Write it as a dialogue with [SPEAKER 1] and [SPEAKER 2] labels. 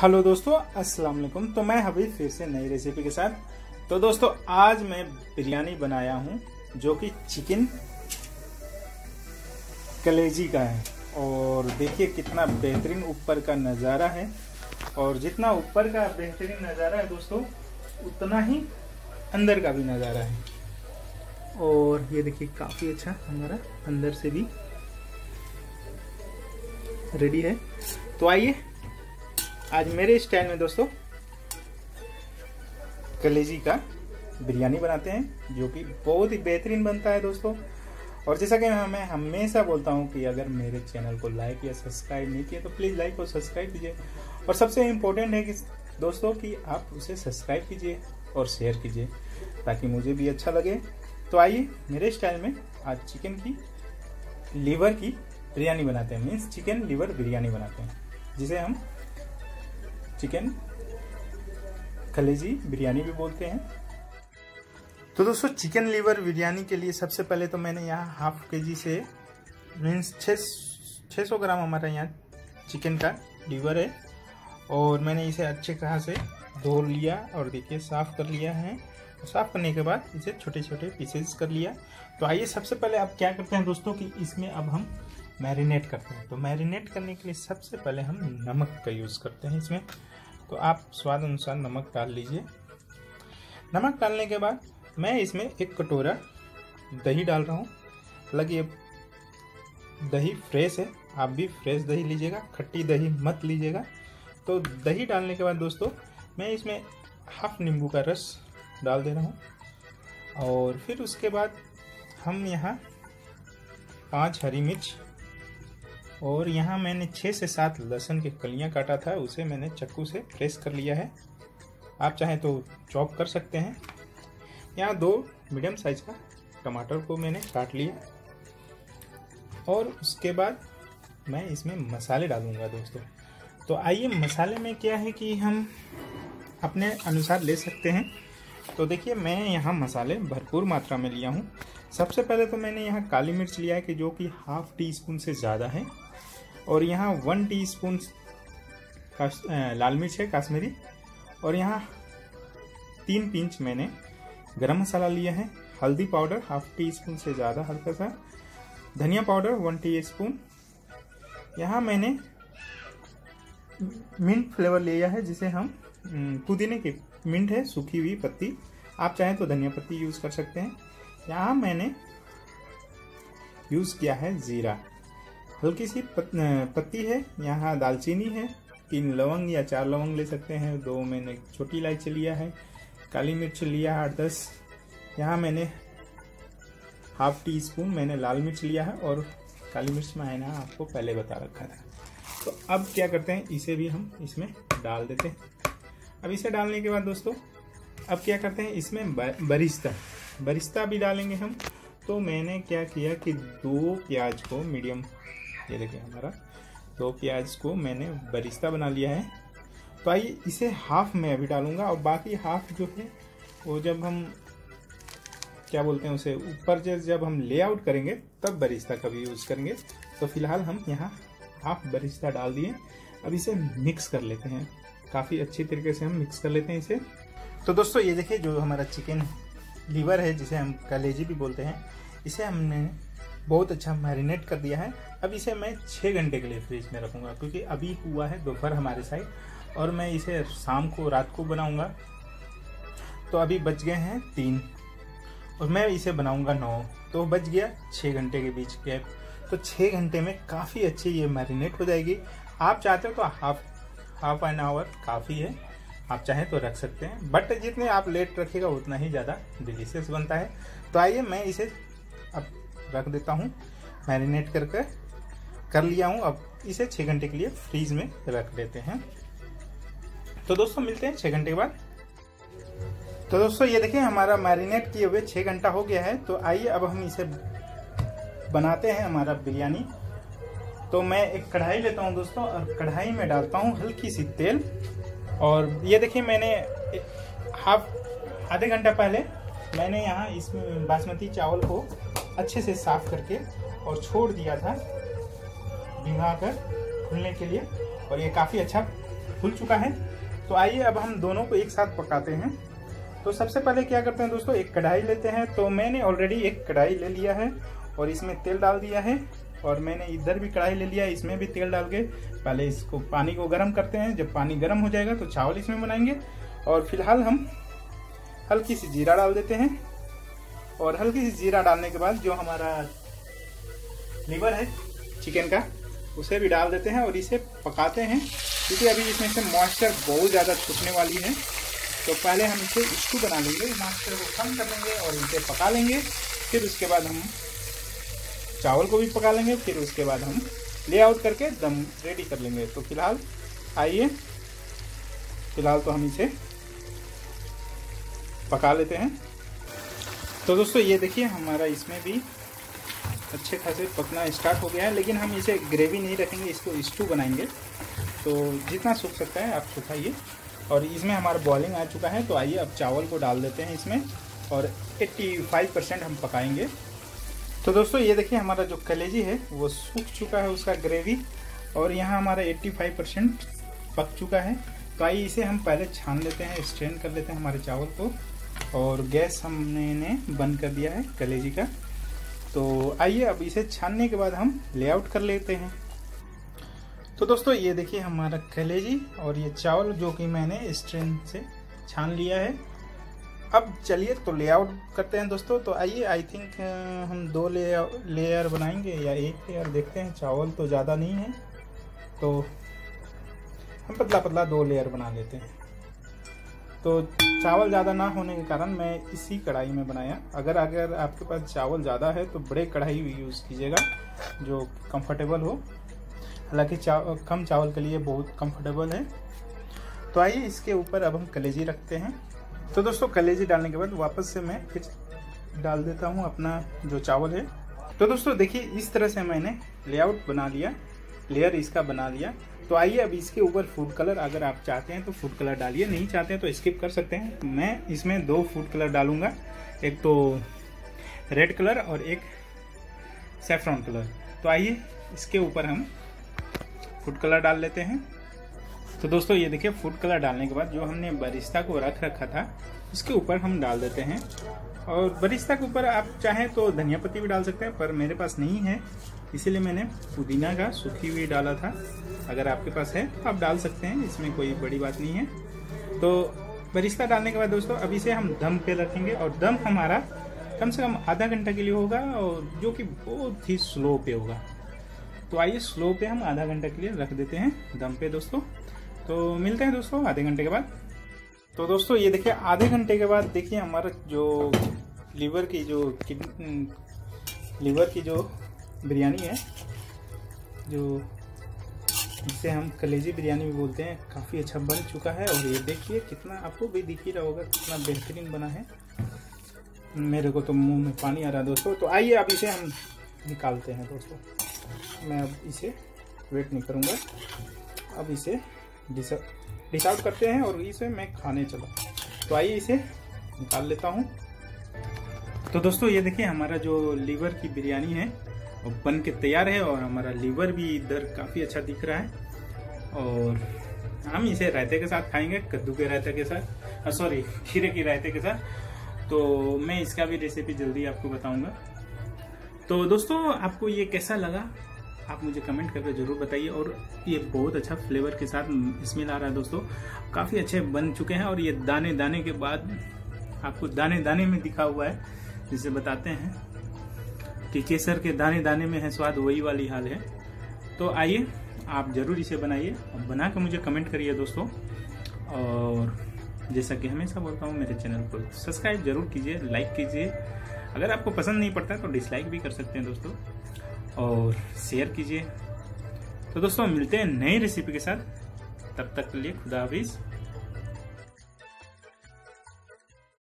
[SPEAKER 1] Hello दोस्तों, अस्सलाम वालेकुम। तो मैं हबीब फिर से नई रेसिपी के साथ। तो दोस्तों आज मैं बिरयानी बनाया हूं जो कि चिकन कलेजी का है। और देखिए कितना बेहतरीन ऊपर का नज़ारा है। और जितना ऊपर का बेहतरीन नज़ारा है दोस्तों, उतना ही अंदर का भी नज़ारा है। और ये देखिए काफ़ी अच्छा हमारा अंदर से भी रेडी है। तो आइए आज मेरे स्टाइल में दोस्तों कलेजी का बिरयानी बनाते हैं, जो कि बहुत ही बेहतरीन बनता है दोस्तों। और जैसा कि मैं हमेशा बोलता हूं कि अगर मेरे चैनल को लाइक या सब्सक्राइब नहीं किया तो प्लीज़ लाइक और सब्सक्राइब कीजिए। और सबसे इम्पोर्टेंट है कि दोस्तों कि आप उसे सब्सक्राइब कीजिए और शेयर कीजिए ताकि मुझे भी अच्छा लगे। तो आइए मेरे स्टाइल में आज चिकन की लीवर की बिरयानी बनाते हैं, मीन्स चिकन लीवर बिरयानी बनाते हैं, जिसे हम चिकन कलेजी बिरयानी भी बोलते हैं। तो दोस्तों चिकन लीवर बिरयानी के लिए सबसे पहले तो मैंने यहाँ हाफ केजी से मीन्स 600 ग्राम हमारा यहाँ चिकन का लीवर है। और मैंने इसे अच्छे तरह से धो लिया और देखिए साफ़ कर लिया है। साफ़ करने के बाद इसे छोटे छोटे पीसेस कर लिया। तो आइए सबसे पहले आप क्या करते हैं दोस्तों कि इसमें अब हम मैरिनेट करते हैं। तो मैरिनेट करने के लिए सबसे पहले हम नमक का यूज़ करते हैं इसमें। तो आप स्वाद अनुसार नमक डाल लीजिए। नमक डालने के बाद मैं इसमें 1 कटोरा दही डाल रहा हूँ। हालांकि ये दही फ्रेश है, आप भी फ्रेश दही लीजिएगा, खट्टी दही मत लीजिएगा। तो दही डालने के बाद दोस्तों मैं इसमें हाफ नींबू का रस डाल दे रहा हूँ। और फिर उसके बाद हम यहाँ 5 हरी मिर्च और यहाँ मैंने 6 से 7 लहसुन की कलियाँ काटा था, उसे मैंने चाकू से प्रेस कर लिया है। आप चाहें तो चॉप कर सकते हैं। यहाँ 2 मीडियम साइज का टमाटर को मैंने काट लिया। और उसके बाद मैं इसमें मसाले डालूंगा दोस्तों। तो आइए मसाले में क्या है कि हम अपने अनुसार ले सकते हैं। तो देखिए मैं यहाँ मसाले भरपूर मात्रा में लिया हूँ। सबसे पहले तो मैंने यहाँ काली मिर्च लिया है कि जो कि ½ टीस्पून से ज़्यादा है। और यहाँ 1 टीस्पून लाल मिर्च है काश्मीरी। और यहाँ 3 पिंच मैंने गरम मसाला लिया है। हल्दी पाउडर ½ टीस्पून से ज़्यादा हल्का सा। धनिया पाउडर 1 टीस्पून। यहाँ मैंने मिंट फ्लेवर लिया है, जिसे हम पुदीने की मिंट है, सूखी हुई पत्ती। आप चाहें तो धनिया पत्ती यूज़ कर सकते हैं। यहाँ मैंने यूज़ किया है जीरा, हल्की सी पत्ती है। यहाँ दालचीनी है, 3 लवंग या 4 लवंग ले सकते हैं। 2 मैंने छोटी इलायची लिया है। काली मिर्च लिया 8-10। यहाँ मैंने ½ टीस्पून मैंने लाल मिर्च लिया है। और काली मिर्च मैंने आपको पहले बता रखा था। तो अब क्या करते हैं, इसे भी हम इसमें डाल देते हैं। अब इसे डालने के बाद दोस्तों अब क्या करते हैं, इसमें बरिस्ता भी डालेंगे हम। तो मैंने क्या किया कि 2 प्याज को मीडियम, ये देखिए हमारा 2 प्याज को मैंने बरिस्ता बना लिया है। तो आइए इसे हाफ मैं अभी डालूंगा और बाकी हाफ जो है वो जब हम क्या बोलते हैं उसे ऊपर जब हम लेआउट करेंगे तब बरिस्ता का भी यूज़ करेंगे। तो फिलहाल हम यहाँ हाफ बरिस्ता डाल दिए। अब इसे मिक्स कर लेते हैं, काफ़ी अच्छी तरीके से हम मिक्स कर लेते हैं इसे। तो दोस्तों ये देखिए जो हमारा चिकन लीवर है, जिसे हम कलेजी भी बोलते हैं, इसे हमने बहुत अच्छा मैरिनेट कर दिया है। अब इसे मैं 6 घंटे के लिए फ्रिज में रखूँगा, क्योंकि अभी हुआ है दोपहर हमारे साइड और मैं इसे शाम को रात को बनाऊँगा। तो अभी बज गए हैं 3 और मैं इसे बनाऊँगा 9, तो बच गया 6 घंटे के बीच गैप। तो 6 घंटे में काफ़ी अच्छी ये मैरिनेट हो जाएगी। आप चाहते हो तो हाफ एन आवर काफ़ी है, आप चाहें तो रख सकते हैं। बट जितने आप लेट रखिएगा उतना ही ज़्यादा डिलीशियस बनता है। तो आइए मैं इसे अब रख देता हूँ, मैरिनेट कर लिया हूँ। अब इसे 6 घंटे के लिए फ्रीज में रख देते हैं। तो दोस्तों मिलते हैं 6 घंटे के बाद। तो दोस्तों ये देखिए हमारा मैरिनेट किए हुए 6 घंटा हो गया है। तो आइए अब हम इसे बनाते हैं हमारा बिरयानी। तो मैं एक कढ़ाई लेता हूँ दोस्तों और कढ़ाई में डालता हूँ हल्की सी तेल। और ये देखिए मैंने आधे घंटा पहले मैंने यहाँ इसमें बासमती चावल को अच्छे से साफ करके और छोड़ दिया था भिगा कर फूलने के लिए। और ये काफ़ी अच्छा फूल चुका है। तो आइए अब हम दोनों को एक साथ पकाते हैं। तो सबसे पहले क्या करते हैं दोस्तों, एक कढ़ाई लेते हैं। तो मैंने ऑलरेडी एक कढ़ाई ले लिया है और इसमें तेल डाल दिया है, और मैंने इधर भी कढ़ाई ले लिया है, इसमें भी तेल डाल के पहले इसको पानी को गर्म करते हैं। जब पानी गर्म हो जाएगा तो चावल इसमें बनाएंगे। और फिलहाल हम हल्की सी जीरा डाल देते हैं, और हल्की सी जीरा डालने के बाद जो हमारा लीवर है चिकन का उसे भी डाल देते हैं और इसे पकाते हैं, क्योंकि अभी इसमें से मॉइस्चर बहुत ज़्यादा छूटने वाली है। तो पहले हम इसे स्टू बना लेंगे, मॉइस्चर को कम कर लेंगे और इसे पका लेंगे। फिर उसके बाद हम चावल को भी पका लेंगे, फिर उसके बाद हम लेआउट करके दम रेडी कर लेंगे। तो फिलहाल आइए, फिलहाल तो हम इसे पका लेते हैं। तो दोस्तों ये देखिए हमारा इसमें भी अच्छे खासे पकना स्टार्ट हो गया है, लेकिन हम इसे ग्रेवी नहीं रखेंगे, इसको स्टू बनाएंगे। तो जितना सूख सकता है आप सुखाइए। और इसमें हमारा बॉइलिंग आ चुका है। तो आइए अब चावल को डाल देते हैं इसमें और 85% हम पकाएंगे। तो दोस्तों ये देखिए हमारा जो कलेजी है वो सूख चुका है, उसका ग्रेवी, और यहाँ हमारा 85% पक चुका है। तो आइए इसे हम पहले छान लेते हैं, स्ट्रेन कर लेते हैं हमारे चावल को। और गैस हमने बंद कर दिया है कलेजी का। तो आइए अब इसे छानने के बाद हम लेआउट कर लेते हैं। तो दोस्तों ये देखिए हमारा कलेजी और ये चावल जो कि मैंने स्ट्रेन से छान लिया है। अब चलिए तो लेआउट करते हैं दोस्तों। तो आइए, आई थिंक हम 2 लेयर बनाएंगे या 1 लेयर, देखते हैं। चावल तो ज़्यादा नहीं है तो हम पतला पतला 2 लेयर बना लेते हैं। तो चावल ज़्यादा ना होने के कारण मैं इसी कढ़ाई में बनाया। अगर आपके पास चावल ज़्यादा है तो बड़े कढ़ाई यूज़ कीजिएगा जो कंफर्टेबल हो। हालांकि कम चावल के लिए बहुत कंफर्टेबल है। तो आइए इसके ऊपर अब हम कलेजी रखते हैं। तो दोस्तों कलेजी डालने के बाद वापस से मैं फिर डाल देता हूँ अपना जो चावल है। तो दोस्तों देखिए इस तरह से मैंने लेआउट बना लिया, लेयर इसका बना लिया। तो आइए अब इसके ऊपर फूड कलर, अगर आप चाहते हैं तो फूड कलर डालिए, नहीं चाहते हैं तो स्किप कर सकते हैं। तो मैं इसमें 2 फूड कलर डालूंगा, एक तो रेड कलर और एक सैफरॉन कलर। तो आइए इसके ऊपर हम फूड कलर डाल लेते हैं। तो दोस्तों ये देखिए फूड कलर डालने के बाद जो हमने बरिस्ता को रख रखा था उसके ऊपर हम डाल देते हैं। और बरिस्ता के ऊपर आप चाहें तो धनिया पत्ती भी डाल सकते हैं, पर मेरे पास नहीं है इसीलिए मैंने पुदीना का सूखी हुई डाला था। अगर आपके पास है तो आप डाल सकते हैं, इसमें कोई बड़ी बात नहीं है। तो बरिस्ता डालने के बाद दोस्तों अब इसे हम दम पे रखेंगे, और दम हमारा कम से कम आधा घंटा के लिए होगा, और जो कि बहुत ही स्लो पे होगा। तो आइए स्लो पे हम आधा घंटा के लिए रख देते हैं दम पे दोस्तों। तो मिलते हैं दोस्तों आधे घंटे के बाद। तो दोस्तों ये देखिए आधे घंटे के बाद देखिए हमारा जो लीवर की जो बिरयानी है, जो जिसे हम कलेजी बिरयानी भी बोलते हैं, काफ़ी अच्छा बन चुका है। और ये देखिए कितना, आपको भी दिख ही रहा होगा कितना बेहतरीन बना है। मेरे को तो मुंह में पानी आ रहा है दोस्तों। तो आइए अब इसे हम निकालते हैं दोस्तों। मैं अब इसे वेट नहीं करूँगा, अब इसे डिश आउट करते हैं और इसे मैं खाने चला। तो आइए इसे निकाल लेता हूँ। तो दोस्तों ये देखिए हमारा जो लीवर की बिरयानी है वो बन के तैयार है, और हमारा लीवर भी इधर काफ़ी अच्छा दिख रहा है। और हम इसे रायते के साथ खाएंगे, कद्दू के रायते के साथ, सॉरी खीरे की रायते के साथ। तो मैं इसका भी रेसिपी जल्दी आपको बताऊंगा। तो दोस्तों आपको ये कैसा लगा आप मुझे कमेंट करके जरूर बताइए। और ये बहुत अच्छा फ्लेवर के साथ स्मेल आ रहा है दोस्तों, काफ़ी अच्छे बन चुके हैं। और ये दाने दाने के बाद आपको दाने दाने में दिखा हुआ है, जिसे बताते हैं कि केसर के दाने दाने में है स्वाद, वही वाली हाल है। तो आइए आप जरूर इसे बनाइए और बना कर मुझे कमेंट करिए दोस्तों। और जैसा कि हमेशा बोलता हूँ मेरे चैनल को सब्सक्राइब जरूर कीजिए, लाइक कीजिए। अगर आपको पसंद नहीं पड़ता तो डिसलाइक भी कर सकते हैं दोस्तों, और शेयर कीजिए। तो दोस्तों मिलते हैं नई रेसिपी के साथ, तब तक के लिए खुदा हाफिज।